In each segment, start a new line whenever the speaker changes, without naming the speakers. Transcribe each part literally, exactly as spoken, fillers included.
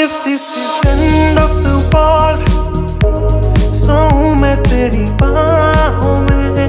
If this is end of the world, सोऊं मैं तेरी बाहों में,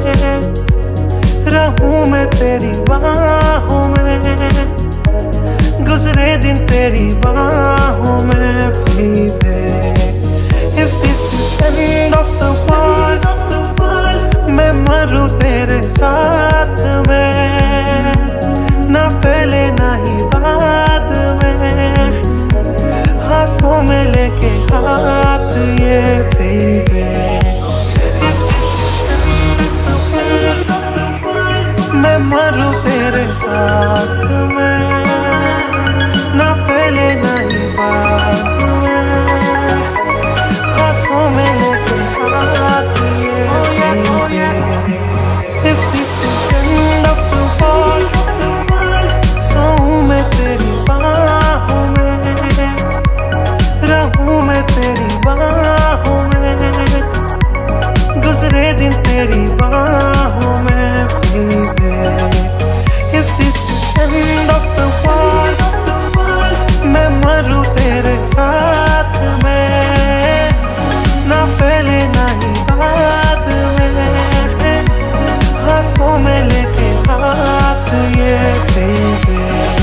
रहूं मैं तेरी बाहों में, गुजरे दिन तेरी बाहों में baby. If this is end of the world, मैं मरूं तेरे साथ में, ना पहले ना ही बाद में, हाथों में लेके हाथ ये baby. If this is end of the world, मैं मरूं तेरे साथ में, ना पहले ना ही बाद में, हाथों में लेके हाथ ये baby. If this is end of the world, सोऊं मैं तेरी बाहों में, रहूं मैं तेरी बाहों में, गुजरे दिन तेरी बाहों में baby. If this is end of the world, मैं मरूं तेरे साथ में, ना पहले ना ही बाद में, हाथों में लेके हाथ ये baby.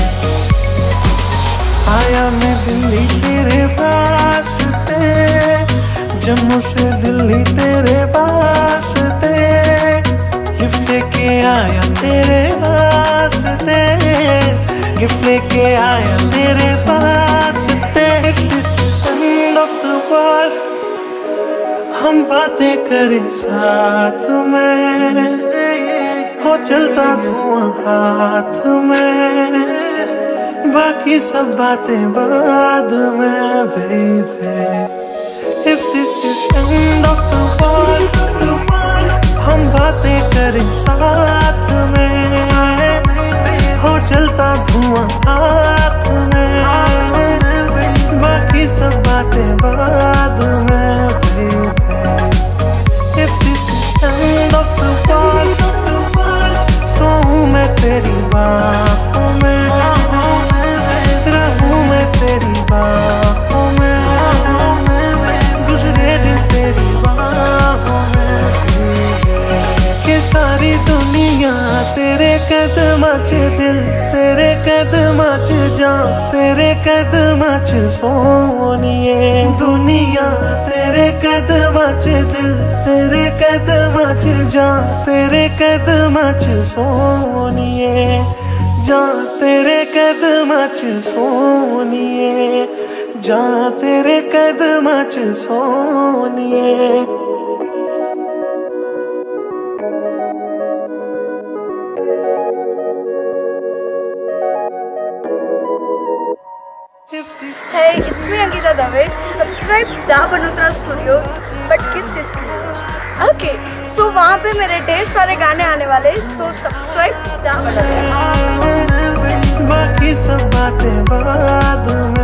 आया मैं दिल्ली तेरे वास्ते, जम्मू से दिल्ली तेरे वास्ते, गिफ्ट लेके आया तेरे वास्ते, गिफ्ट लेके आया तेरे वास्ते. If this is end of the world, हम बातें करें साथ में, हो चलता धुआं हाथ में, बाकी सब बातें बाद में baby. If this is end of the world, हम बातें करें साथ में, हो चलता धुआं हाथ में, बाकी सब बातें बाद में baby. If this is end of the world, सोऊं मैं तेरी बाहों में, रहूं मैं तेरी बाहों में, गुजरे दिन तेरी बाहों में baby. कि सारी दुनिया तेरे कदमां च दिल, तेरे कदमां च जान, तेरे कदमां च सोनिए, दुनिया तेरे कदमां च दिल, तेरे कदमां च जान, तेरे कदमां च सोनिए, जान तेरे कदमां च सोनिए, जान तेरे कदमां च सोनिए.
Hey, it's me Ankita Dave. Subscribe Da Banotra Studio. But किस चीज़ के लिए? Okay, so वहाँ पे मेरे ढेर सारे गाने आने वाले, so subscribe Da Banotra.
बाकी सब बातें बाद में